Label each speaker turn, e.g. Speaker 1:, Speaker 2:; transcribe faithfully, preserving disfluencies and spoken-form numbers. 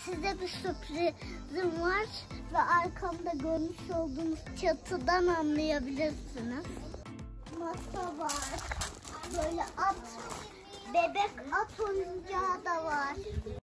Speaker 1: size bir sürprizim var ve arkamda görmüş olduğunuz çatıdan anlayabilirsiniz. Masa var, böyle at, bebek at oyuncağı da var.